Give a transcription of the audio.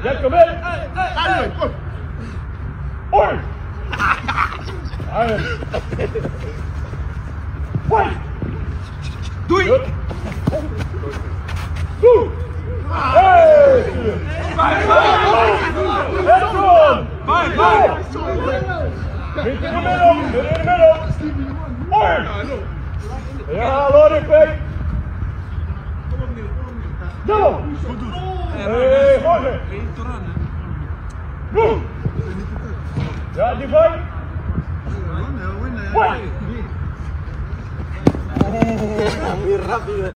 Get come in. Oi. Wait. Do it. Two. Hey. Let's go. Bye. Meet in the middle. Oi. Ja, Lorik, kijk. Go. Hey, Jorge. Go. Ja, die vai. Wait. Rápido.